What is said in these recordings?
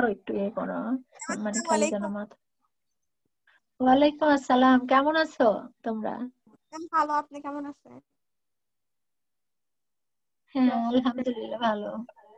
একটু ইয়ে করো, মানে আসসালামু খালি যেন আলাইকুম। মাথা। ওয়ালাইকুম আসসালাম, কেমন আছো তোমরা? আমি ভালো, আপনি কেমন আছেন? হ্যাঁ আলহামদুলিল্লাহ ভালো।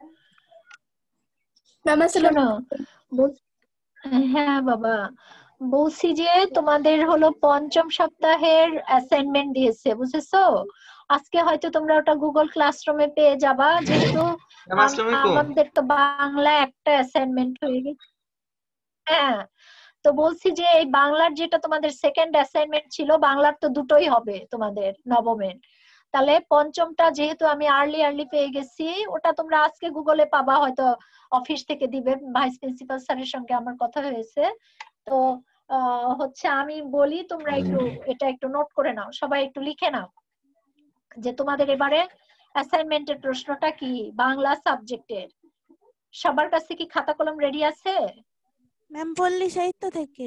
ম্যাম আসসালামু শোনো, বল- হ্যাঁ বাবা, বলছি যে তোমাদের হলো পঞ্চম সপ্তাহের অ্যাসাইনমেন্ট দিয়েছে, বুঝেছো? আজকে হয়তো তোমরা ওটা গুগল ক্লাসরুমে পেয়ে যাবা, যেহেতু ম্যাম আসসালামু আলাইকুম। আমাদের তো বাংলা একটা অ্যাসাইনমেন্ট হয়ে গেছে। হ্যাঁ, তো বলছি যে এই বাংলার যেটা তোমাদের সেকেন্ড অ্যাসাইনমেন্ট ছিল, বাংলার তো দুটোই হবে তোমাদের নবমের। তাহলে পঞ্চমটা যেহেতু আমি আর্লি আর্লি পেয়ে গেছি, ওটা তোমরা আজকে গুগলে পাবা, হয়তো অফিস থেকে দিবে, ভাইস প্রিন্সিপাল স্যারের সঙ্গে আমার কথা হয়েছে। তো হচ্ছে আমি বলি, তোমরা একটু এটা একটু নোট করে নাও, সবাই একটু লিখে নাও যে তোমাদের এবারে অ্যাসাইনমেন্টের প্রশ্নটা কি বাংলা সাবজেক্টের। সবার কাছে কি খাতা কলম রেডি আছে? ম্যাম পল্লী সাহিত্য থেকে।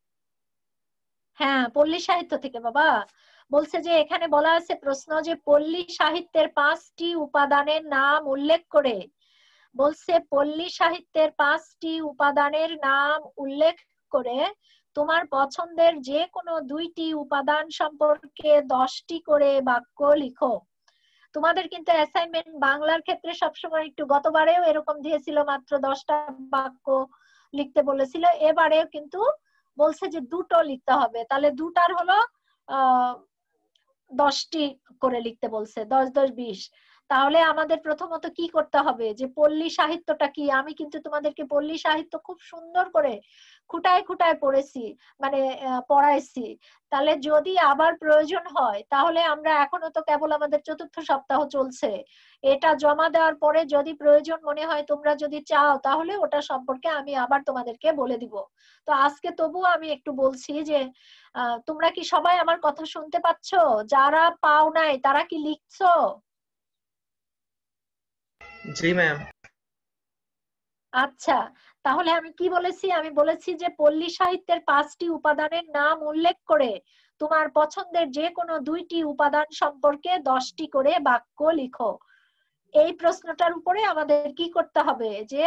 হ্যাঁ পল্লী সাহিত্য থেকে বাবা। বলছে যে এখানে বলা আছে প্রশ্ন, যে পল্লী সাহিত্যের 5টি উপাদানের নাম উল্লেখ করে, বলছে পল্লী সাহিত্যের 5টি উপাদানের নাম উল্লেখ করে তোমার পছন্দের যে কোনো 2টি উপাদান সম্পর্কে 10টি করে বাক্য লিখো। তোমাদের কিন্তু অ্যাসাইনমেন্ট বাংলার ক্ষেত্রে সবসময় একটু, গতবারেও এরকম দিয়েছিল মাত্র 10টা বাক্য লিখতে বলেছিল, এবারেও কিন্তু বলছে যে দুটো লিখতে হবে, তাহলে দুটার হলো আহ 10টি করে লিখতে বলছে, 10 10 20। তাহলে আমাদের প্রথমত কি করতে হবে, যে পল্লী সাহিত্যটা কি, আমি কিন্তু তোমাদেরকে পল্লী সাহিত্য খুব সুন্দর করে খুঁটায় খুঁটায় পড়েছি, মানে পড়াইছি। তাহলে যদি আবার প্রয়োজন হয়, তাহলে আমরা এখনো তো কেবল আমাদের চতুর্থ সপ্তাহ চলছে, এটা জমা দেওয়ার পরে যদি প্রয়োজন মনে হয়, তোমরা যদি চাও, তাহলে ওটা সম্পর্কে আমি আবার তোমাদেরকে বলে দিব। তো আজকে তবুও আমি একটু বলছি যে তোমরা কি সবাই আমার কথা শুনতে পাচ্ছো? যারা পাও নাই তারা কি লিখছো? জি ম্যাম। আচ্ছা, তাহলে আমি কি বলেছি, আমি বলেছি যে পল্লী সাহিত্যের 5টি উপাদানের নাম উল্লেখ করে তোমার পছন্দের যে কোনো 2টি উপাদান সম্পর্কে 10টি করে বাক্য লিখো। এই প্রশ্নটার উপরে আমাদের কি করতে হবে, যে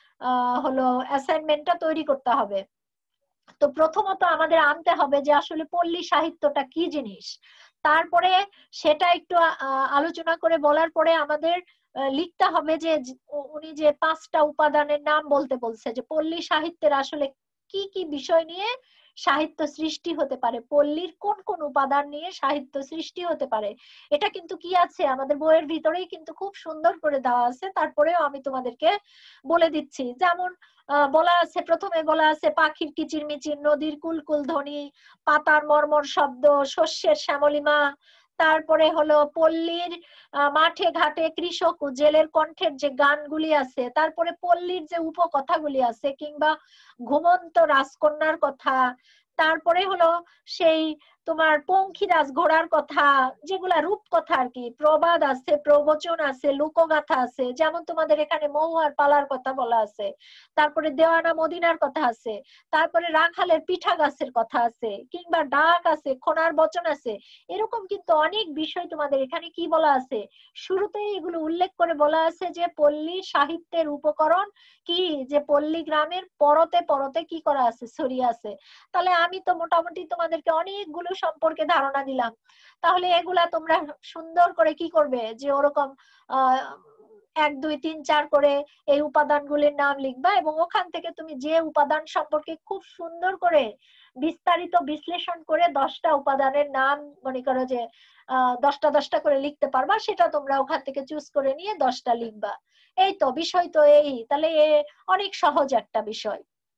হলো অ্যাসাইনমেন্টটা তৈরি করতে হবে। তো প্রথমত আমাদের আনতে হবে যে আসলে পল্লী সাহিত্যটা কি জিনিস। তারপরে সেটা একটু আলোচনা করে বলার পরে আমাদের লিখতে হবে যে উনি যে 5টা উপাদানের নাম বলতে বলছে, যে পল্লী সাহিত্যের আসলে কি কি বিষয় নিয়ে সাহিত্য সৃষ্টি হতে পারে, পল্লীর কোন কোন উপাদান নিয়ে সাহিত্য সৃষ্টি হতে পারে। এটা কিন্তু কি আছে আমাদের বইয়ের ভিতরেই কিন্তু খুব সুন্দর করে দেওয়া আছে, তারপরেও আমি তোমাদেরকে বলে দিচ্ছি। যেমন বলা আছে, প্রথমে বলা আছে পাখির কিচিরমিচির, নদীর কুলকুল ধ্বনি, পাতার মর্মর শব্দ, শস্যের শ্যামলিমা। তারপরে হলো পল্লীর মাঠে ঘাটে কৃষক ও জেলের কণ্ঠের যে গানগুলি আছে, তারপরে পল্লীর যে উপকথাগুলি আছে, কিংবা ঘুমন্ত রাজকন্যার কথা। তারপরে হলো সেই তোমার পঙ্খিরাজ ঘোড়ার কথা, যেগুলা রূপকথা আর কি, প্রবাদ আছে, প্রবচন আছে, লোকগাথা আছে, যেমন তোমাদের এখানে মহুয়ার পালার কথা বলা আছে। তারপরে দেওয়ানা মদিনার কথা আছে। তারপরে রাখালের পিঠা গাছের কথা আছে, কিংবা ডাক আছে, খোনার বচন আছে। এরকম কিন্তু অনেক বিষয় তোমাদের এখানে কি বলা আছে, শুরুতেই এগুলো উল্লেখ করে বলা আছে যে পল্লী সাহিত্যের উপকরণ কি, যে পল্লী গ্রামের পরতে পরতে কি করা আছে, ছড়িয়ে আছে। তাহলে আমি তো মোটামুটি তোমাদেরকে অনেকগুলো সম্পর্কে ধারণা দিলাম। তাহলে এগুলা তোমরা সুন্দর করে কি করবে, যে ওরকম আহ 1 2 3 4 করে এই উপাদানগুলির নাম লিখবা, এবং ওখান থেকে তুমি যে উপাদান সম্পর্কে খুব সুন্দর করে বিস্তারিত বিশ্লেষণ করে 10টা উপাদানের নাম, মনে করো যে 10টা 10টা করে লিখতে পারবা, সেটা তোমরা ওখান থেকে চুজ করে নিয়ে 10টা লিখবা। এই তো বিষয়, তো এই তাহলে অনেক সহজ একটা বিষয়।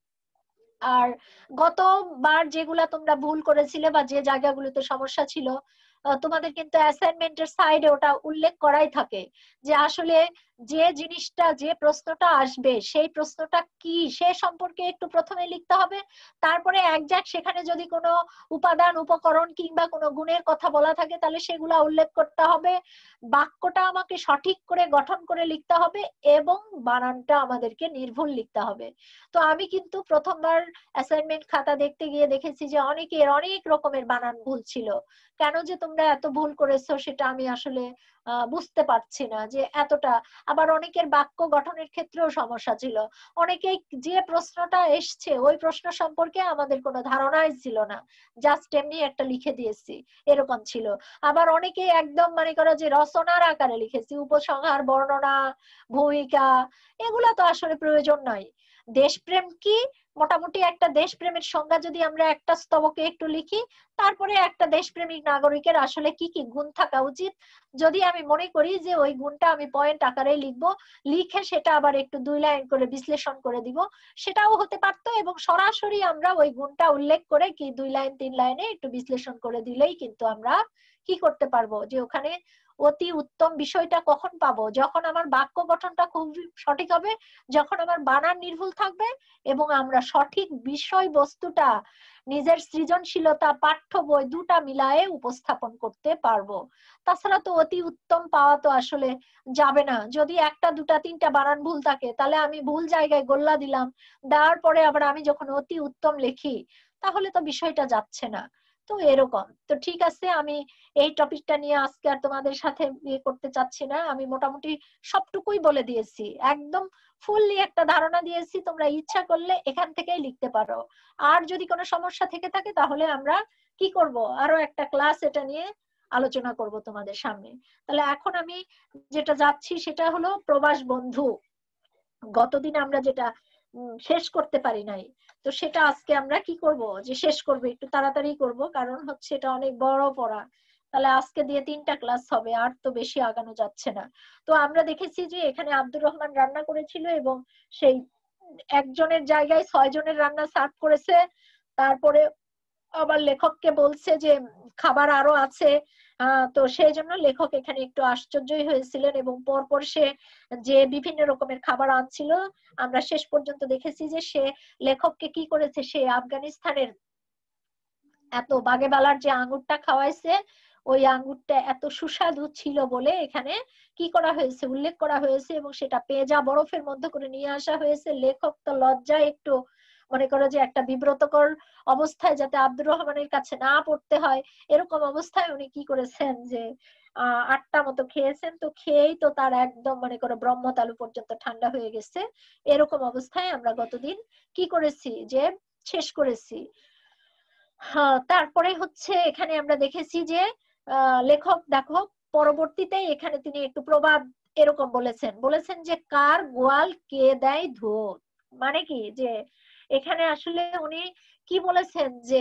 আর গতবার যেগুলা তোমরা ভুল করেছিলে বা যে জায়গাগুলোতে সমস্যা ছিল, তোমাদের কিন্তু অ্যাসাইনমেন্টের সাইডে ওটা উল্লেখ করাই থাকে, যে আসলে যে জিনিসটা, যে প্রশ্নটা আসবে সেই প্রশ্নটা কি সে সম্পর্কে একটু প্রথমে লিখতে হবে। তারপরে একজ্যাক্ট সেখানে যদি কোনো উপাদান উপকরণ কিংবা কোনো গুণের কথা বলা থাকে, তাহলে সেগুলা উল্লেখ করতে হবে। বাক্যটা আমাকে সঠিক করে গঠন করে লিখতে হবে, এবং বানানটা আমাদেরকে নির্ভুল লিখতে হবে। তো আমি কিন্তু প্রথমবার অ্যাসাইনমেন্ট খাতা দেখতে গিয়ে দেখেছি যে অনেকের অনেক রকমের বানান ভুল ছিল। কেন যে তোমরা এত ভুল করেছো সেটা আমি আসলে বুঝতে পারছি না যে এতটা। আবার অনেকের বাক্য গঠনের ক্ষেত্রেও সমস্যা ছিল। অনেকেই যে প্রশ্নটা এসছে ওই প্রশ্ন সম্পর্কে আমাদের কোনো ধারণাই ছিল না, জাস্ট এমনি একটা লিখে দিয়েছি, এরকম ছিল। আবার অনেকে একদম মনে করো যে রচনার আকারে লিখেছি, উপসংহার, বর্ণনা, ভূমিকা, এগুলা তো আসলে প্রয়োজন নাই। দেশপ্রেম কি, মোটামুটি একটা দেশপ্রেমের সংজ্ঞা যদি আমরা একটা স্তবকে একটু লিখি, তারপরে একটা দেশপ্রেমিক নাগরিকের আসলে কি কি গুণ থাকা উচিত, যদি আমি মনে করি যে ওই গুণটা আমি পয়েন্ট আকারে লিখবো, লিখে সেটা আবার একটু 2 লাইন করে বিশ্লেষণ করে দিব, সেটাও হতে পারতো। এবং সরাসরি আমরা ওই গুণটা উল্লেখ করে কি 2 লাইন 3 লাইনে একটু বিশ্লেষণ করে দিলেই কিন্তু আমরা কি করতে পারবো, যে ওখানে অতি উত্তম বিষয়টা কখন পাবো, যখন আমার বাক্য গঠনটা খুব সঠিক হবে, যখন আমার বানান নির্ভুল থাকবে, এবং আমরা সঠিক বিষয়বস্তুটা নিজের সৃজনশীলতা, পাঠ্য বই দুটা মিলায়ে উপস্থাপন করতে পারবো। তাছাড়া তো অতি উত্তম পাওয়া তো আসলে যাবে না। যদি একটা দুটা তিনটা বানান ভুল থাকে, তাহলে আমি ভুল জায়গায় গোল্লা দিলাম, দেওয়ার পরে আবার আমি যখন অতি উত্তম লিখি, তাহলে তো বিষয়টা যাচ্ছে না। তো এরকম তো ঠিক আছে, আমি এই টপিকটা নিয়ে আজকে আর তোমাদের সাথে ইয়ে করতে চাচ্ছি না। আমি মোটামুটি সবটুকুই বলে দিয়েছি, একদম ফুললি একটা ধারণা দিয়েছি। তোমরা ইচ্ছা করলে এখান থেকেই লিখতে পারো। আর যদি কোনো সমস্যা থেকে থাকে, তাহলে আমরা কি করব, আরো একটা ক্লাস এটা নিয়ে আলোচনা করব তোমাদের সামনে। তাহলে এখন আমি যেটা যাচ্ছি সেটা হলো প্রবাস বন্ধু। গতদিন আমরা যেটা শেষ করতে পারি নাই, তো সেটা আজকে আমরা কি করব, যে শেষ করব, একটু তাড়াতাড়ি করব, কারণ হচ্ছে এটা অনেক বড় পড়া। তাহলে আজকে দিয়ে 3টা ক্লাস হবে, আর তো বেশি আগানো যাচ্ছে না। তো আমরা দেখেছি যে এখানে আব্দুর রহমান রান্না করেছিল, এবং সেই একজনের জায়গায় 6 জনের রান্না সার্ভ করেছে। তারপরে আবার লেখককে বলছে যে খাবার আরো আছে। তো সেই জন্য লেখক এখানে একটু আশ্চর্যই হয়েছিলেন, এবং পরপর সে যে বিভিন্ন রকমের খাবার আনছিল, আমরা শেষ পর্যন্ত দেখেছি যে সে লেখককে কি করেছে, সে আফগানিস্তানের এত বাগেবালার যে আঙ্গুরটা খাওয়াইছে, ওই আঙ্গুরটা এত সুস্বাদু ছিল বলে এখানে কি করা হয়েছে, উল্লেখ করা হয়েছে, এবং সেটা পেঁজা বরফের মধ্যে করে নিয়ে আসা হয়েছে। লেখক তো লজ্জায় একটু মনে করো যে একটা বিব্রতকর অবস্থায়, যাতে আব্দুর রহমানের কাছে না পড়তে হয়, এরকম অবস্থায় উনি কি করেছেন যে 8টা মতো খেয়েছেন। তো খেয়েই তো তার একদম মনে করো ব্রহ্মতালু পর্যন্ত ঠান্ডা হয়ে গেছে। এরকম অবস্থায় আমরা গতদিন কি করেছি, যে শেষ করেছি। হ্যাঁ, তারপরে হচ্ছে এখানে আমরা দেখেছি যে লেখক দেখো পরবর্তীতে এখানে তিনি একটু প্রবাদ এরকম বলেছেন, বলেছেন যে কার গোয়াল কে দেয় ধুয়ো। মানে কি, যে এখানে আসলে উনি কি বলেছেন, যে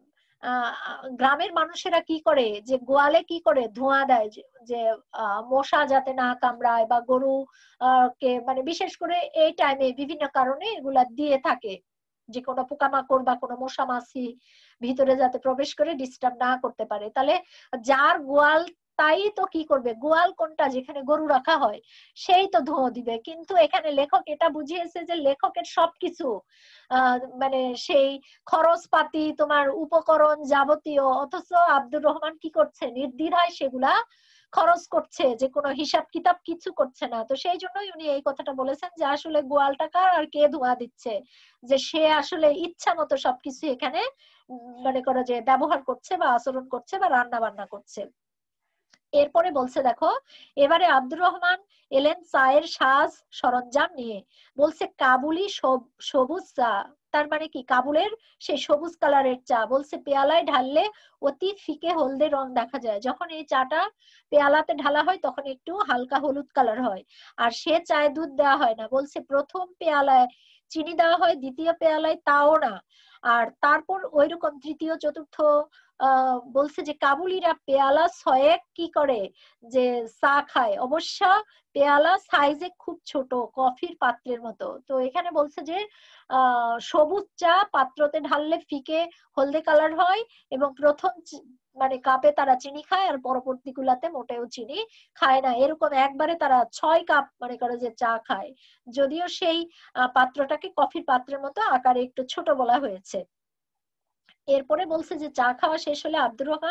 গ্রামের মানুষেরা কি করে, যে গোয়ালে কি করে ধোঁয়া দেয়, যে মশা যাতে না কামড়ায়, বা গরু কে মানে বিশেষ করে এই টাইমে বিভিন্ন কারণে এগুলা দিয়ে থাকে, যে কোনো পোকামাকড় বা কোনো মশা মাছি ভিতরে যাতে প্রবেশ করে ডিস্টার্ব না করতে পারে। তাহলে যার গোয়াল, তাই তো কি করবে, গোয়াল কোনটা যেখানে গরু রাখা হয়, সেই তো ধোঁয়া দিবে। কিন্তু এখানে লেখক এটা বুঝিয়েছে যে লেখকের সবকিছু মানে সেই খরচপাতি, তোমার উপকরণ যাবতীয়, অথচ আব্দুর রহমান কি করছে, নির্দ্বিধায় সেগুলা খরচ করছে, যে কোনো হিসাব কিতাব কিছু করছে না। তো সেই জন্যই উনি এই কথাটা বলেছেন যে আসলে গোয়ালটা কার আর কে ধোঁয়া দিচ্ছে, যে সে আসলে ইচ্ছা মতো সবকিছু এখানে মনে করো যে ব্যবহার করছে, বা আচরণ করছে, বা রান্না বান্না করছে। এরপরে বলছে দেখো, এবারে আব্দুর রহমান এলেন চায়ের সাজ সরঞ্জাম নিয়ে। বলছে কাবুলি সবুজ চা। তার মানে কি, কাবুলের সেই সবুজ কালারের চা। বলছে পেয়ালায় ঢাললে অতি ফিকে হলদে রং দেখা যায়। যখন এই চাটা পেয়ালাতে ঢালা হয় তখন একটু হালকা হলুদ কালার হয়, আর সে চায়ে দুধ দেওয়া হয় না। বলছে প্রথম পেয়ালায় চিনি দেওয়া হয়, দ্বিতীয় পেয়ালায় তাও না, আর তারপর ওইরকম তৃতীয় চতুর্থ। বলছে যে কাবুলিরা পেয়ালা ছয়েক কি করে, যে চা খায়, অবশ্য পেয়ালা সাইজে খুব ছোট, কফির পাত্রের মতো। তো এখানে বলছে যে সবুজ চা পাত্রতে ঢাললে ফিকে হলদে কালার হয়, এবং প্রথম মানে কাপে তারা চিনি খায়, আর পরবর্তী গুলাতে মোটেও চিনি খায় না। এরকম একবারে তারা 6 কাপ মনে করে যে চা খায়, যদিও সেই পাত্রটাকে কফির পাত্রের মতো আকারে একটু ছোট বলা হয়েছে। এরপরে বলছে যে চা খাওয়া শেষ হলে আব্দুর রহমান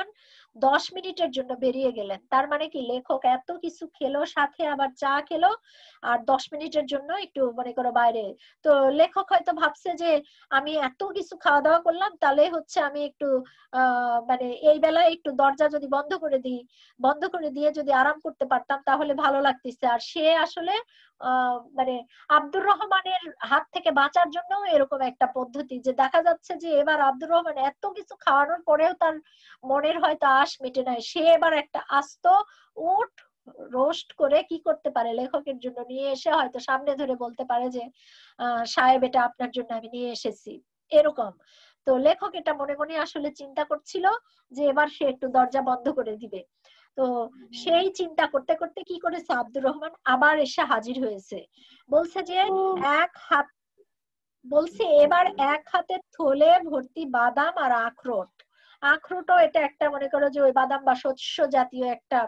10 মিনিটের জন্য বেরিয়ে গেলেন। তার মানে কি লেখক এত কিছু খেলো, সাথে আবার চা খেলো, আর 10 মিনিটের জন্য একটু মনে করো বাইরে। তো লেখক হয়তো ভাবছে যে আমি এত কিছু খাওয়া দাওয়া করলাম, তাহলে হচ্ছে আমি একটু মানে এই বেলায় একটু দরজা যদি বন্ধ করে দিই, বন্ধ করে দিয়ে যদি আরাম করতে পারতাম তাহলে ভালো লাগতেছে। আর সে আসলে মানে আব্দুর রহমানের হাত থেকে বাঁচার জন্য এরকম একটা পদ্ধতি, যে দেখা যাচ্ছে যে এবার আব্দুর রহমান এত কিছু খাওয়ানোর পরেও তার মনের হয়তো আশ মেটে নাই, সে এবার একটা আস্ত উট রোস্ট করে কি করতে পারে, লেখকের জন্য নিয়ে এসে হয়তো সামনে ধরে বলতে পারে যে সাহেব এটা আপনার জন্য আমি নিয়ে এসেছি, এরকম। তো লেখক এটা মনে মনে আসলে চিন্তা করছিল যে এবার সে একটু দরজা বন্ধ করে দিবে। তো সেই চিন্তা করতে করতে কি করেছে, আব্দুর রহমান আবার এসে হাজির হয়েছে। বলছে যে এক হাত, বলছে এবার এক হাতে থলে ভর্তি বাদাম আর আখরোট। আখরোটও এটা একটা মনে করো যে ওই বাদাম বা শস্য জাতীয় একটা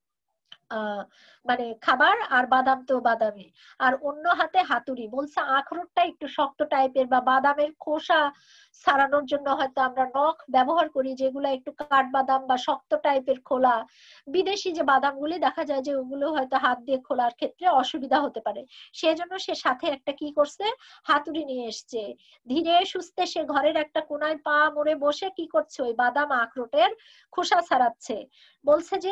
মানে খাবার, আর বাদাম তো বাদামি, আর অন্য হাতে হাতুড়ি। বলছে আখরোটটা একটু শক্ত টাইপের, বা বাদামের খোসা ছাড়ানোর জন্য হয়তো আমরা নখ ব্যবহার করি, যেগুলো একটু কাঠবাদাম বা শক্ত টাইপের খোলা। বিদেশি যে বাদামগুলি দেখা যায় যে ওগুলো হয়তো হাত দিয়ে খোলার ক্ষেত্রে অসুবিধা হতে পারে, সেজন্য সে সাথে একটা কি করছে, হাতুড়ি নিয়ে এসছে। ধীরে সুস্থে সে ঘরের একটা কোনায় পা মুড়ে বসে কি করছে, ওই বাদাম আখরোটের খোসা ছাড়াচ্ছে। বলছে যে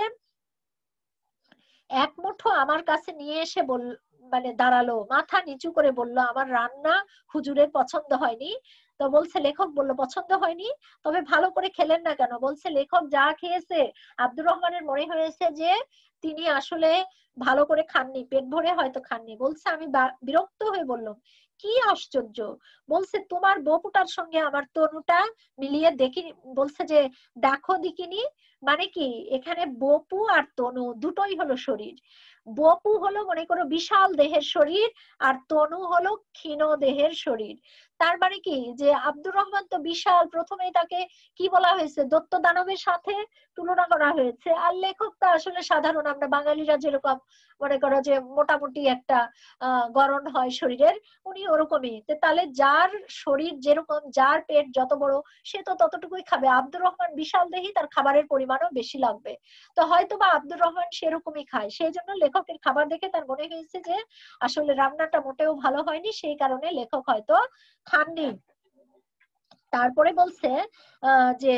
এক মুঠো আমার কাছে নিয়ে এসে মানে দাঁড়ালো, মাথা নিচু করে বলল আমার রান্না হুজুরের পছন্দ হয়নি। তো বলছে, লেখক বলল পছন্দ হয়নি, তবে ভালো করে খেলেন না কেন? বলছে লেখক যা খেয়েছে আব্দুর রহমানের মনে হয়েছে যে তিনি আসলে ভালো করে খাননি, পেট ভরে হয়তো খাননি। বলছে আমি বিরক্ত হয়ে বললাম, কি আশ্চর্য। বলছে তোমার বপুটার সঙ্গে আমার তনুটা মিলিয়ে দেখি। বলছে যে দেখো দেখিনি, মানে কি এখানে বপু আর তনু দুটোই হলো শরীর। বপু হলো মনে করো বিশাল দেহের শরীর, আর তনু হলো ক্ষীণ দেহের শরীর। তার মানে কি যে আব্দুর রহমান তো বিশাল, প্রথমেই তাকে কি বলা হয়েছে, দৈত্য দানবের সাথে তুলনা করা হয়েছে। আর লেখক তো আসলে সাধারণ, আমরা বাঙালিরা যেরকম মনে করো যে মোটামুটি একটা গড়ন হয় শরীরের, উনি ওরকমই। তাহলে যার শরীর যেরকম, যার পেট যত বড়, সে তো ততটুকুই খাবে। আব্দুর রহমান বিশাল দেহি, তার খাবারের পরিমাণও বেশি লাগবে। তো হয়তো বা আব্দুর রহমান সেরকমই খায়, সেই জন্য লেখকের খাবার দেখে তার মনে হয়েছে যে আসলে রান্নাটা মোটেও ভালো হয়নি, সেই কারণে লেখক হয়তো খাননি। তারপরে বলছে যে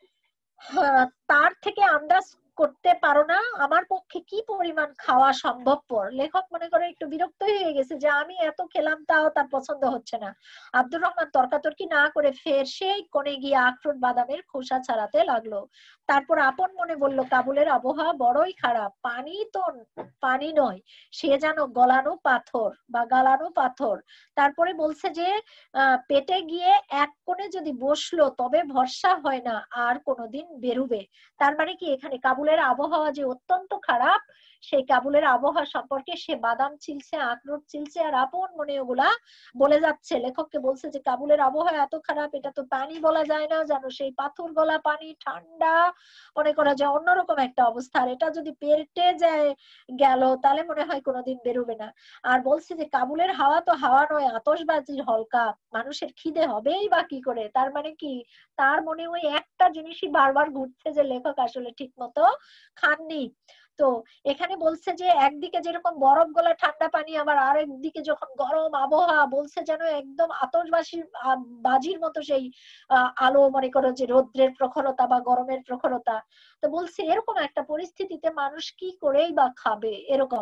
তার থেকে আন্দাজ করতে পারো না আমার পক্ষে কি পরিমাণ খাওয়া সম্ভবপর। লেখক মনে করে একটু বিরক্ত হয়ে গেছে যে আমি এত খেলাম তাও তার পছন্দ হচ্ছে না। আব্দুর রহমান তর্কাতর্কি না করে ফের সেই কোণে গিয়ে আখরোট বাদামের খোসা ছাড়াতে লাগলো। তারপর আপন মনে বলল, কাবুলের আবহাওয়া বড়ই খারাপ, পানি তো পানি নয়, সে যেন গলানো পাথর বা গালানো পাথর। তারপরে বলছে যে পেটে গিয়ে এক কোণে যদি বসলো তবে ভরসা হয় না আর কোনোদিন বেরুবে। তার মানে কি এখানে কাবুলের আবহাওয়া যে অত্যন্ত খারাপ, সেই কাবুলের আবহাওয়া সম্পর্কে সে বাদাম ছিলছে, আখরোট ছিলছে, আর আপন মনে ওগুলা বলে যাচ্ছে। লেখককে বলছে যে কাবুলের আবহাওয়া এত খারাপ, এটা তো পানি বলা যায় না, জানো সেই পাথর গলা পানি, ঠান্ডা, মনে করা যায় অন্যরকম একটা অবস্থা। আর এটা যদি পেটে যায় গেল তাহলে মনে হয় কোনোদিন বেরোবে না। আর বলছে যে কাবুলের হাওয়া তো হাওয়া নয়, আতশবাজির হলকা, মানুষের খিদে হবেই বা কি করে। তার মানে কি তার মনে ওই একটা জিনিসই বারবার ঘুরছে যে লেখক আসলে ঠিক মতো খাননি। তো এখানে বলছে যে একদিকে যেরকম বরফ গলা ঠান্ডা পানি, আবার আরেক দিকে যখন গরম আবহাওয়া, বলছে যেন একদম আতশবাজির বাজির মতো সেই আলো, মনে করো যে রৌদ্রের প্রখরতা বা গরমের প্রখরতা। তো বলছে এরকম একটা পরিস্থিতিতে মানুষ কি করেই বা খাবে, এরকম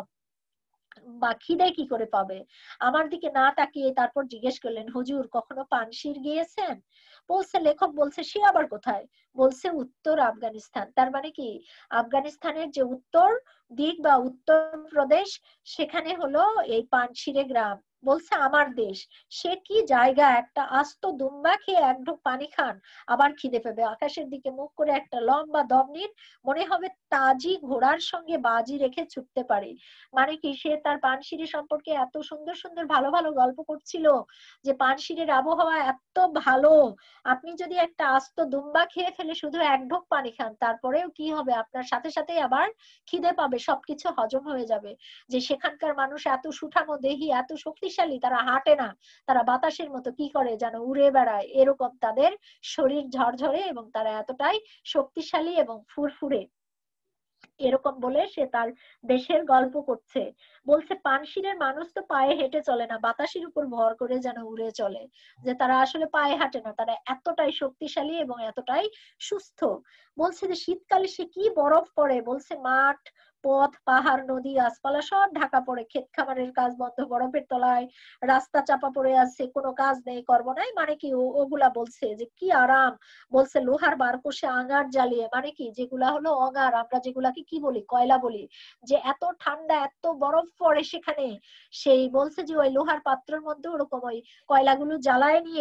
বা খিদে কি করে পাবে। আমার দিকে না তাকিয়ে তারপর জিজ্ঞেস করলেন, হুজুর কখনো পানশির গিয়েছেন? বলছে, লেখক বলছে সে আবার কোথায়? বলছে উত্তর আফগানিস্তান। তার মানে কি আফগানিস্তানের যে উত্তর দিক বা উত্তর প্রদেশ, সেখানে হলো এই পানশিরে গ্রাম। বলছে আমার দেশ, সে কি জায়গা, একটা আস্ত দুম্বা খেয়ে এক ঢোক পানি খান আবার খিদে পাবে। আকাশের দিকে মুখ করে একটা লম্বা দম নিন, মনে হবে তাজি ঘোড়ার সঙ্গে বাজি রেখে ছুটতে পারে। মানে কি সে তার পানশিরি সম্পর্কে এত সুন্দর সুন্দর ভালো ভালো গল্প করছিল যে পানশিরের আবহাওয়া এত ভালো, আপনি যদি একটা আস্ত দুম্বা খেয়ে ফেলে শুধু এক ঢোক পানি খান, তারপরেও কি হবে, আপনার সাথে সাথে আবার খিদে পাবে। যাবে, সবকিছু হজম হয়ে যাবে, যে সেখানকার মানুষ এত সুঠামো দেহি, এত শক্তিশালী, তারা হাঁটে না, তারা বাতাসের মতো কি করে যেন উড়ে বেড়ায়, এরকম তাদের শরীর ঝরঝরে এবং তারা এতটাই শক্তিশালী এবং ফুরফুরে। এরকম বলে সে তার দেশের গল্প করছে। বলছে পানশিরের মানুষ তো পায়ে হেঁটে চলে না, বাতাসের উপর ভর করে যেন উড়ে চলে, যে তারা আসলে পায়ে হাঁটে না, তারা এতটাই শক্তিশালী এবং এতটাই সুস্থ। বলছে যে শীতকালে সে কি বরফ পড়ে, বলছে মাঠ, পথ, পাহাড়, নদী, গাছপালা সব ঢাকা পড়ে, ক্ষেত খামারের কাজ বন্ধ, বরফের তলায় রাস্তা চাপা পড়ে আছে, কোনো কাজ নেই, কর্ম নাই, মানে কি ওগুলা বলছে যে কি আরাম। বলছে লোহার বারকোষে আঙার জ্বালিয়ে, মানে কি যেগুলা হলো অঙার, আমরা যেগুলাকে কি বলি, কয়লা বলি, যে এত ঠান্ডা এত বরফ পড়ে সেখানে, সেই বলছে যে ওই লোহার পাত্রের মধ্যে ওরকম ওই কয়লাগুলো জ্বালায় নিয়ে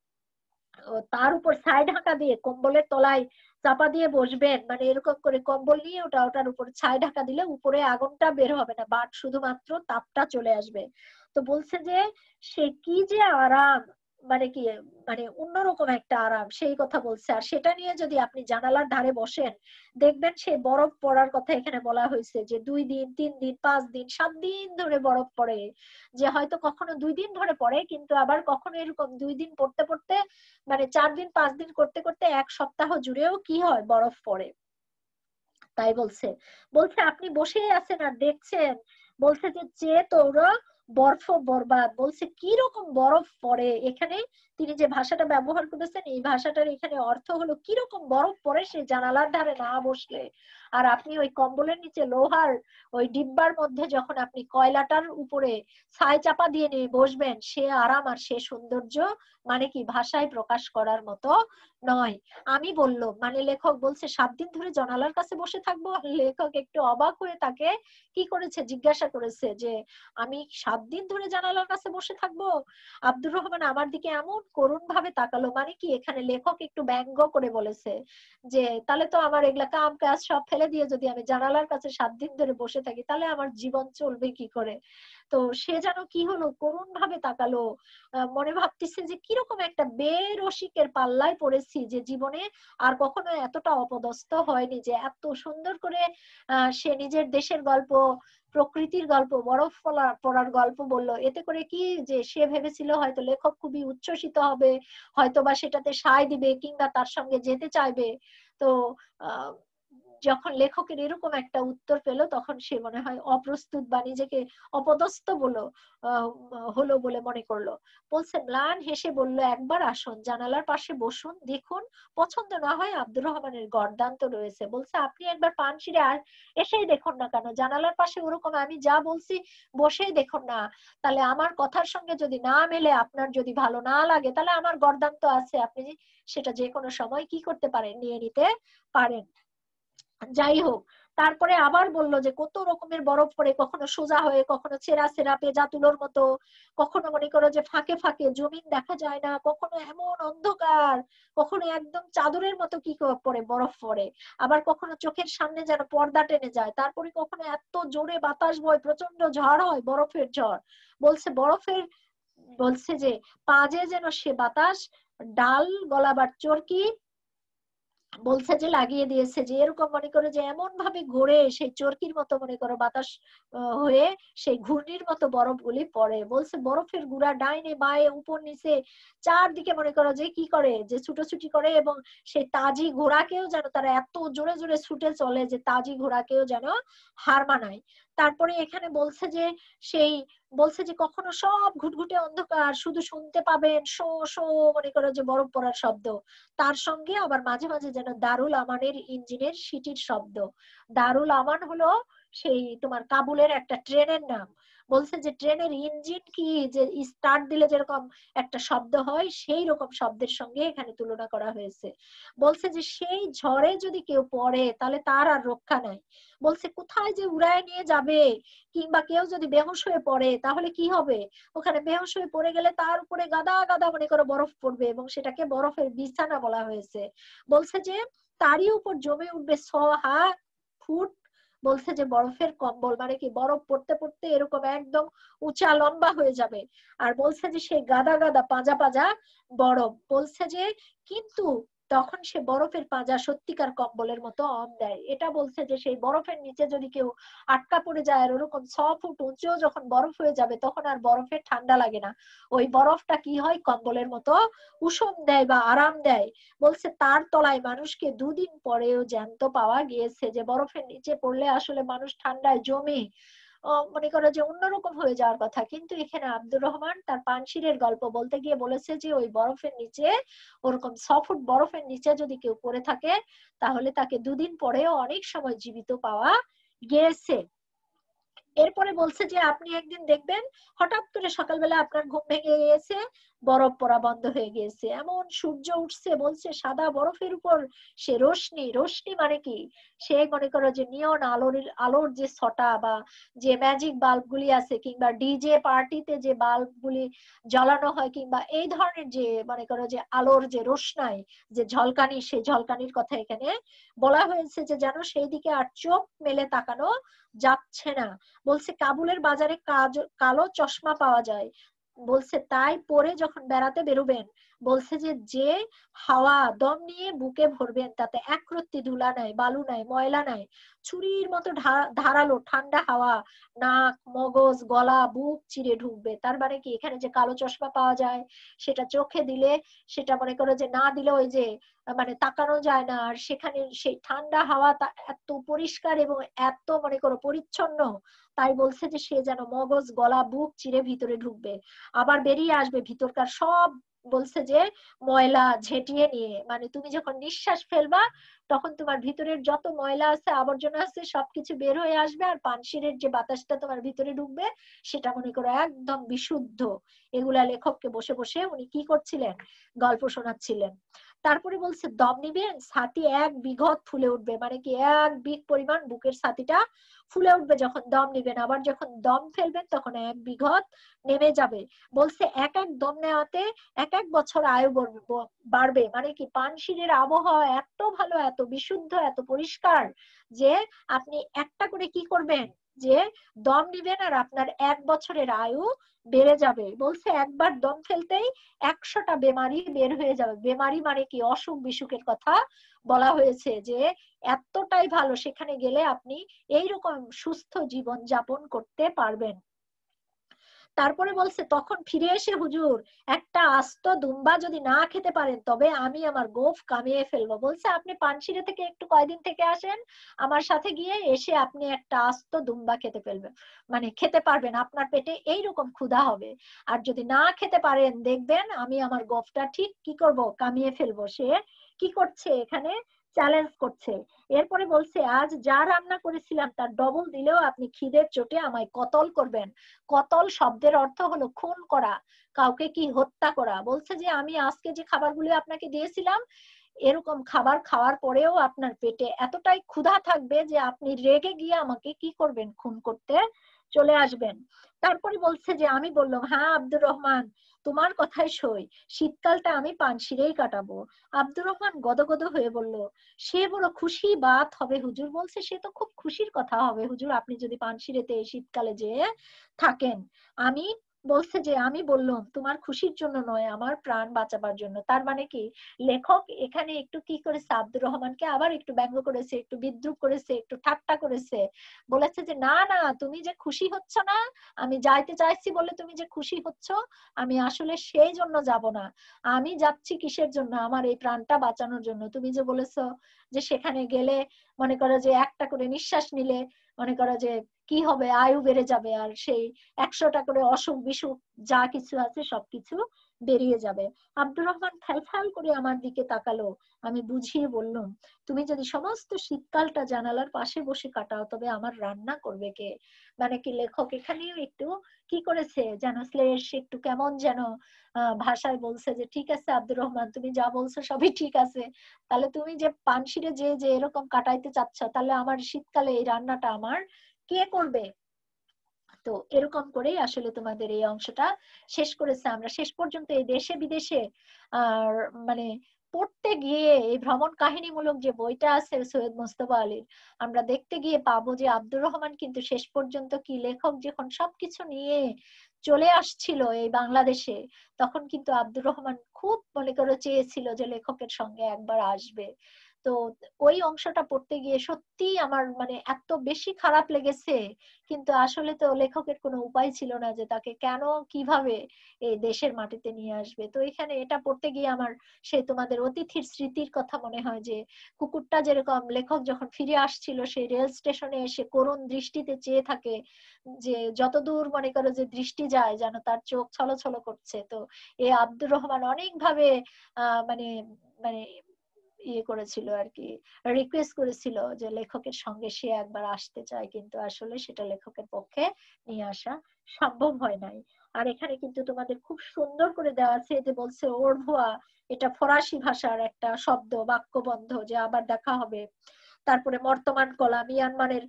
তার উপর ছাই ঢাকা দিয়ে কম্বলের তলায় চাপা দিয়ে বসবেন, মানে এরকম করে কম্বল নিয়ে ওটার উপর ছাই ঢাকা দিলে উপরে আগুনটা বের হবে না, বাট শুধুমাত্র তাপটা চলে আসবে। তো বলছে যে সে কি যে আরাম, মানে কি, মানে অন্যরকম একটা আরাম, সেই কথা বলছে। আর সেটা নিয়ে যদি আপনি জানালার ধারে বসেন, দেখবেন সেই বরফ পড়ার কথা এখানে বলা হয়েছে, যে 2 দিন 3 দিন 5 দিন 7 দিন ধরে বরফ পড়ে, যে হয়তো কখনো 2 দিন ধরে পড়ে, কিন্তু আবার কখনো এরকম 2 দিন পড়তে পড়তে, মানে 4 দিন 5 দিন করতে করতে 1 সপ্তাহ জুড়েও কি হয়, বরফ পড়ে। তাই বলছে, বলছে আপনি বসেই আছেন আর দেখছেন, বলছে যে চেয়ে তো ওরা বরফ বরবাদ, বলছে কি রকম বরফ পড়ে এখানে। তিনি যে ভাষাটা ব্যবহার করেছেন, এই ভাষাটার এখানে অর্থ হলো কি রকম বরফ পড়ে সে জানালার ধারে না বসলে। আর আপনি ওই কম্বলের নিচে লোহার ওই ডিব্বার মধ্যে যখন আপনি কয়লাটার উপরে ছাই চাপা দিয়ে নিয়ে বসবেন, সে আরাম আর সে সৌন্দর্য মানে কি ভাষায় প্রকাশ করার মতো নয়। আমি বলল, মানে লেখক বলছে 7 দিন ধরে জানালার কাছে বসে থাকবো। লেখক একটু অবাক হয়ে তাকে কি করেছে, জিজ্ঞাসা করেছে যে আমি 7 দিন ধরে জানালার কাছে বসে থাকবো। আব্দুর রহমান আমার দিকে এমন করুণ ভাবে তাকালো, মানে কি এখানে লেখক একটু ব্যঙ্গ করে বলেছে যে তাহলে তো আমার এগুলা কাম কাজ সব ফেলে দিয়ে যদি আমি জানালার কাছে 7 দিন ধরে বসে থাকি, তাহলে আমার জীবন চলবে কি করে। তো সে যেন কি হলো, করুণ ভাবে তাকালো, মনে ভাবতেছে যে কিরকম একটা বেরসিকের পাল্লায় পড়েছি, যে জীবনে আর কখনো এতটা অপদস্থ হয়নি, যে এত সুন্দর করে সে নিজের দেশের গল্প, প্রকৃতির গল্প, বরফ পড়ার গল্প বলল। এতে করে কি, যে সে ভেবেছিল হয়তো লেখক খুবই উচ্ছ্বসিত হবে, হয়তো বা সেটাতে সায় দিবে কিংবা তার সঙ্গে যেতে চাইবে। তো আহ যখন লেখকের এরকম একটা উত্তর পেল, তখন সে মনে হয় অপ্রস্তুত বা নিজেকে অপদস্থ হলো বলে মনে করলো। বলছে ম্লান হেসে বলল, একবার আসুন, জানালার পাশে বসুন, দেখুন, পছন্দ না হয় আব্দুর রহমানের গর্দান তো রয়েছে। বলছে আপনি একবার পানশিরে আর এসেই দেখুন না কেন, জানালার পাশে ওরকম আমি যা বলছি বসেই দেখুন না, তাহলে আমার কথার সঙ্গে যদি না মেলে, আপনার যদি ভালো না লাগে, তাহলে আমার গর্দান তো আছে, আপনি সেটা যে কোনো সময় কি করতে পারেন, নিয়ে নিতে পারেন। যাই হোক, তারপরে আবার বলল যে কত রকমের বরফ পড়ে, কখনো সোজা হয়ে, কখনো ছেঁড়া ছেঁড়া পেঁজা তুলোর মতো, কখনো মনে করো যে ফাঁকে ফাঁকে জমিন দেখা যায় না, কখনো এমন অন্ধকার, কখনো একদম চাদরের মতো কি পড়ে বরফ পড়ে, আবার কখনো চোখের সামনে যেন পর্দা টেনে যায়, তারপরে কখনো এত জোরে বাতাস বয়, প্রচন্ড ঝড় হয়, বরফের ঝড়। বলছে বরফের, বলছে যে পাজে যেন সে বাতাস ডাল গলাবার চরকি বলছে যে লাগিয়ে দিয়েছে, যে এরকম মনে করে যে এমন ভাবে ঘোরে সেই চরকির মতো, মনে করো বাতাস হয়ে সেই ঘূর্ণির মতো বরফ গুলি পড়ে। বলছে বরফের গুড়া ডাইনে বায়ে উপর নিচে চারদিকে মনে করো যে কি করে, যে ছুটোছুটি করে, এবং সেই তাজি ঘোড়াকেও যেন তারা এত জোরে জোরে ছুটে চলে যে তাজি ঘোড়াকেও যেন হার মানায়। তারপরে এখানে বলছে যে সেই, বলছে যে কখনো সব ঘুটঘুটে অন্ধকার, শুধু শুনতে পাবেন শো শো মনে করো যে বরফ পড়ার শব্দ, তার সঙ্গে আবার মাঝে মাঝে যেন দারুল আমানের ইঞ্জিনের সিটির শব্দ। দারুল আমান হলো সেই তোমার কাবুলের একটা ট্রেনের নাম। বলছে যে ট্রেনের ইঞ্জিন কি, যে স্টার্ট দিলে যেরকম একটা শব্দ হয়, সেই রকম শব্দের সঙ্গে এখানে তুলনা করা হয়েছে। বলছে যে সেই ঝড়ে যদি কেউ পড়ে, তাহলে তার আর রক্ষা নাই। বলছে কোথায় যে উড়ায় নিয়ে যাবে, কিংবা কেউ যদি বেহুশ হয়ে পড়ে তাহলে কি হবে, ওখানে বেহুশ হয়ে পড়ে গেলে তার উপরে গাদা গাদা মনে করো বরফ পড়বে, এবং সেটাকে বরফের বিছানা বলা হয়েছে। বলছে যে তারই উপর জমে উঠবে 6 ফুট, বলছে যে বরফের কম্বল, মানে কি বরফ পড়তে পড়তে এরকম একদম উঁচা লম্বা হয়ে যাবে। আর বলছে যে সেই গাদা গাদা পাজা পাজা বরফ। বলছে যে কিন্তু তখন সে বরফের পাঁজা সত্যিকার কম্বলের মতো অম দেয়। এটা বলছে যে সেই বরফের নিচে যদি কেউ আটকা পড়ে যায় আর ওরকম 6 ফুট উঁচু যখন বরফ হয়ে যাবে তখন আর বরফের ঠান্ডা লাগে না, ওই বরফটা কি হয় কম্বলের মতো উষম দেয় বা আরাম দেয়। বলছে তার তলায় মানুষকে 2 দিন পরেও জ্যান্ত পাওয়া গিয়েছে, যে বরফের নিচে পড়লে আসলে মানুষ ঠান্ডায় জমে মনে করো যে অন্যরকম হয়ে যাওয়ার কথা, কিন্তু এখানে আব্দুর রহমান তার পানশিরের গল্প বলতে গিয়ে বলেছে যে ওই বরফের নিচে ওরকম 6 ফুট বরফের নিচে যদি কেউ পড়ে থাকে তাহলে তাকে 2 দিন পরেও অনেক সময় জীবিত পাওয়া গিয়েছে। এরপরে বলছে যে আপনি একদিন দেখবেন হঠাৎ করে সকালবেলা আপনার ঘুম ভেঙে গিয়েছে, বরফ পড়া বন্ধ হয়ে গিয়েছে, এমন সূর্য উঠছে, বলছে সাদা বরফের উপর সে রোশনি, রোশনি মানে কি, সে মনে করো যে নিয়ন আলোর আলোর যে ছটা বা যে ম্যাজিক বাল্ব গুলি আছে কিংবা ডিজে পার্টিতে যে বাল্ব গুলি জ্বালানো হয় কিংবা এই ধরনের যে মনে করো যে আলোর যে রোশনাই, যে ঝলকানি, সেই ঝলকানির কথা এখানে বলা হয়েছে, যে যেন সেই দিকে আর চোখ মেলে তাকানো যাচ্ছে না। বলছে কাবুলের বাজারে কালো চশমা পাওয়া যায়, বলছে তাই পরে যখন বেড়াতে বেরোবেন, বলছে যে যে হাওয়া দম নিয়ে বুকে ভরবেন তাতে একরত্তি ধুলা নাই, বালু নাই, ময়লা নাই, ছুরির মতো ধারালো ঠান্ডা হাওয়া নাক, মগজ, গলা, বুক চিরে ঢুকবে। তার মানে কি এখানে যে কালো চশমা পাওয়া যায় সেটা চোখে দিলে, সেটা মনে করো যে না দিলে ওই যে মানে তাকানো যায় না, আর সেখানে সেই ঠান্ডা হাওয়া এত পরিষ্কার এবং এত মনে করো পরিচ্ছন্ন, তাই বলছে যে সে যেন মগজ, গলা, বুক চিরে ভিতরে ঢুকবে, আবার বেরিয়ে আসবে ভিতরকার সব বলছে যে ময়লা ঝেঁটিয়ে নিয়ে, মানে তুমি যখন নিঃশ্বাস ফেলবা তখন তোমার ভিতরের যত ময়লা আছে, আবর্জনা আছে, সবকিছু বের হয়ে আসবে, আর পানশিরের যে বাতাসটা তোমার ভিতরে ঢুকবে সেটা মনে করো একদম বিশুদ্ধ। এগুলা লেখককে বসে বসে উনি কি করছিলেন, গল্প শোনাচ্ছিলেন। তারপরে বলছে দম নিবেন ছাতি 1 বিঘত ফুলে উঠবে, মানে কি 1 বিঘ পরিমাণ বুকের ছাতিটা ফুলে উঠবে যখন দম নিবেন, আবার যখন দম ফেলবেন তখন 1 বিঘত নেমে যাবে। বলছে এক এক দম নেওয়াতে এক এক বছর আয়ু বাড়বে, মানে কি পানশিরের আবহাওয়া এত ভালো, এত বিশুদ্ধ, এত পরিষ্কার যে আপনি একটা করে কি করবেন, যে দম নিবেন আর আপনার 1 বছরের আয়ু বেড়ে যাবে। বলছে একবার দম ফেলতেই 100টা বেমারি বের হয়ে যাবে। বেমারি মানে কি অসুখ বিসুখের কথা বলা হয়েছে, যে এতটাই ভালো, সেখানে গেলে আপনি এইরকম সুস্থ জীবন যাপন করতে পারবেন। তারপরে বলছে তখন ফিরে এসে হুজুর একটা আস্ত দুম্বা যদি না খেতে পারেন তবে আমি আমার গোফ কামিয়ে ফেলবো। বলছে আপনি পানশিরে থেকে একটু কয়দিন থেকে আসেন আমার সাথে গিয়ে, এসে আপনি একটা আস্ত দুম্বা খেতে ফেলবেন, মানে খেতে পারবেন, আপনার পেটে এইরকম ক্ষুধা হবে। আর যদি না খেতে পারেন দেখবেন আমি আমার গোফটা ঠিক কি করব, কামিয়ে ফেলবো। সে কি করছে এখানে, চ্যালেঞ্জ করছে। এরপরে বলছে আজ যা রান্না করেছিলাম তার ডবল দিলেও আপনি খিদের চোটে আমায় কতল করবেন। কতল শব্দের অর্থ হলো খুন করা, কাউকে কি হত্যা করা। বলছে যে আমি আজকে যে খাবারগুলো আপনাকে দিয়েছিলাম এরকম খাবার খাওয়ার পরেও আপনার পেটে এতটাই ক্ষুধা থাকবে যে আপনি রেগে গিয়ে আমাকে কি করবেন, খুন করতে চলে আসবেন। তারপরে বলছে যে আমি বললাম হ্যাঁ আব্দুর রহমান তোমার কথাই সই, শীতকালটা আমি পানশিরেই কাটাবো। আব্দুর রহমান গদগদ হয়ে বলল সে বড় খুশি বাত হবে হুজুর। বলছে সে তো খুব খুশির কথা হবে হুজুর আপনি যদি পানশিরেতে এই শীতকালে যেয়ে থাকেন। আমি বলছে যে আমি বললাম তোমার খুশির জন্য নয়, আমার প্রাণ বাঁচাবার জন্য। তার মানে কি লেখক এখানে একটু কি করেছে, আব্দুর রহমানকে আবার একটু ব্যঙ্গ করেছে, একটু বিদ্রুপ করেছে, একটু ঠাট্টা করেছে। বলেছে যে না না তুমি যে খুশি হচ্ছ না, আমি যাইতে চাইছি বলে তুমি যে খুশি হচ্ছ, আমি আসলে সেই জন্য যাব না। আমি যাচ্ছি কিসের জন্য, আমার এই প্রাণটা বাঁচানোর জন্য। তুমি যে বলেছো যে সেখানে গেলে মনে করো যে একটা করে নিঃশ্বাস নিলে মনে করো যে কি হবে, আয়ু বেড়ে যাবে, আর সেই 100টা করে অসুখ বিসুখ যা কিছু আছে সবকিছু বেরিয়ে যাবে। আব্দুর রহমান ফ্যালফ্যাল করে আমার দিকে তাকালো। আমি বুঝিয়ে বললাম তুমি যদি সমস্ত শীতকালটা জানালার পাশে বসে কাটাও তবে আমার রান্না করবে কে। মানে কি লেখক এখানেও একটু কি করেছে যেন শ্লেষ একটু কেমন যেন ভাষায় বলছে যে ঠিক আছে আব্দুর রহমান তুমি যা বলছো সবই ঠিক আছে, তাহলে তুমি যে পানশিরে যে যে এরকম কাটাইতে চাচ্ছ তাহলে আমার শীতকালে এই রান্নাটা আমার কে করবে। তো এরকম করেই আসলে তোমাদের এই অংশটা শেষ করেছে। আমরা শেষ পর্যন্ত এই দেশে বিদেশে আর মানে পড়তে গিয়ে এই ভ্রমণ কাহিনীমূলক যে বইটা আছে সৈয়দ মুজতবা আলীর, আমরা দেখতে গিয়ে পাবো যে আব্দুর রহমান কিন্তু শেষ পর্যন্ত কি লেখক যখন সবকিছু নিয়ে চলে আসছিল এই বাংলাদেশে, তখন কিন্তু আব্দুর রহমান খুব মনে করে চেয়েছিল যে লেখকের সঙ্গে একবার আসবে। তো ওই অংশটা পড়তে গিয়ে সত্যি আমার মানে এত বেশি খারাপ লেগেছে, কিন্তু আসলে তো লেখকের কোনো উপায় ছিল না যে তাকে কেন কিভাবে এই দেশের মাটিতে নিয়ে আসবে। তো এখানে এটা পড়তে গিয়ে আমার সেই তোমাদের অতিথির স্মৃতির কথা মনে হয়, যে কুকুরটা যেরকম লেখক যখন ফিরে আসছিল সেই রেল স্টেশনে এসে করুণ দৃষ্টিতে চেয়ে থাকে, যে যতদূর মনে করো যে দৃষ্টি যায় যেন তার চোখ ছলছল করছে। তো এই আব্দুর রহমান অনেক ভাবে মানে মানে ইয়ে করেছিল আর কি, রিকোয়েস্ট করেছিল যে লেখকের সঙ্গে সে একবার আসতে চায়, কিন্তু আসলে সেটা লেখকের পক্ষে নিয়ে আসা সম্ভব হয় নাই। আর এখানে কিন্তু তোমাদের খুব সুন্দর করে দেওয়া আছে যে বলছে ওর ভুয়া, এটা ফরাসি ভাষার একটা শব্দ, বাক্যবন্ধ, যে আবার দেখা হবে। তারপরে বর্তমান কলা মিয়ানমারের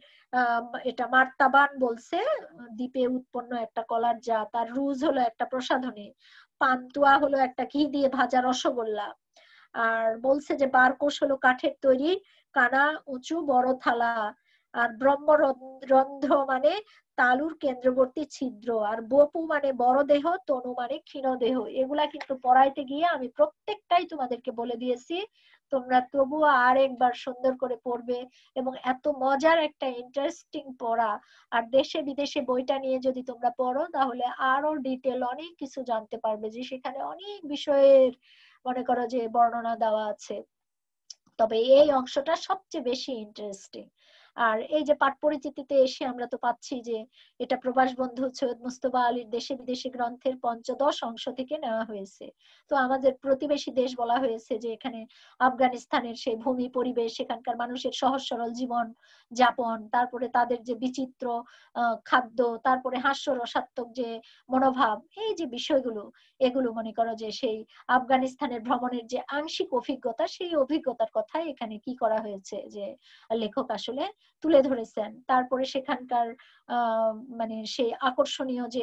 এটা মার্তাবান বলছে, দ্বীপে উৎপন্ন একটা কলার জাত। আর রুজ হলো একটা প্রসাধনী, পান্তুয়া হলো একটা ঘি দিয়ে ভাজা রসগোল্লা। আর বলছে যে বারকোশ হলো কাঠের তৈরি কানা উঁচু বড় থালা। আর ব্রহ্মরন্ধ্র মানে তালুর কেন্দ্রবর্তী ছিদ্র। আর বপু মানে বড় দেহ, তনু মানে ক্ষীণ দেহ। এগুলা কিন্তু পড়াইতে গিয়ে আমি প্রত্যেকটাই তোমাদেরকে বলে দিয়েছি, তোমরা তবুও আর একবার সুন্দর করে পড়বে। এবং এত মজার একটা ইন্টারেস্টিং পড়া। আর দেশে বিদেশে বইটা নিয়ে যদি তোমরা পড়ো তাহলে আরো ডিটেল অনেক কিছু জানতে পারবে, যে সেখানে অনেক বিষয়ের মনে করো যে বর্ণনা দেওয়া আছে। তবে এই অংশটা সবচেয়ে বেশি ইন্টারেস্টিং। আর এই যে পাঠ পরিচিতিতে এসে আমরা তো পাচ্ছি যে এটা প্রবাস বন্ধু সৈয়দ মুস্তফা আলীর দেশে বিদেশে গ্রন্থের ৫৫ অংশ থেকে নেওয়া হয়েছে। তো আমাদের প্রতিবেশী দেশ বলা হয়েছে, যে এখানে আফগানিস্তানের সেই ভূমি পরিবেশ, সেখানকার মানুষের সহজ সরল জীবন যাপন, তারপরে তাদের যে বিচিত্র খাদ্য, তারপরে হাস্যরসাত্মক যে মনোভাব, এই যে বিষয়গুলো, এগুলো মনে করো যে সেই আফগানিস্তানের ভ্রমণের যে আংশিক অভিজ্ঞতা, সেই অভিজ্ঞতার কথাই এখানে কি করা হয়েছে যে লেখক আসলে তুলে ধরেছেন। তারপরে সেখানকার মানে সেই আকর্ষণীয় যে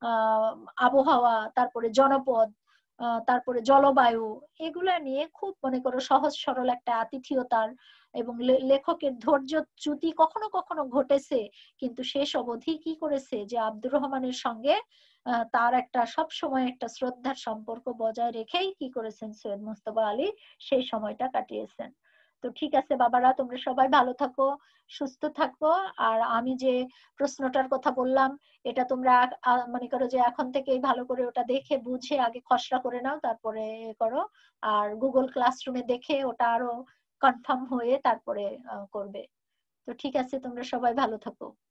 আবহাওয়া, তারপরে জনপদ, তারপরে জলবায়ু, এগুলা নিয়ে খুব মনে করো সহজ সরল একটা আতিথেয়তার, এবং লেখকের ধৈর্যচ্যুতি কখনো কখনো ঘটেছে, কিন্তু শেষ অবধি কি করেছে যে আব্দুর রহমানের সঙ্গে তার একটা সব সময় একটা শ্রদ্ধার সম্পর্ক বজায় রেখেই কি করেছেন সৈয়দ মুস্তফা আলী সেই সময়টা কাটিয়েছেন। তো ঠিক আছে বাবারা, তোমরা সবাই ভালো থাকো, সুস্থ থাকো। আর আমি যে প্রশ্নটার কথা বললাম, এটা তোমরা মনে করো যে এখন থেকেই ভালো করে ওটা দেখে বুঝে আগে খসড়া করে নাও, তারপরে করো। আর গুগল ক্লাসরুমে দেখে ওটা আরো কনফার্ম হয়ে তারপরে করবে। তো ঠিক আছে, তোমরা সবাই ভালো থাকো।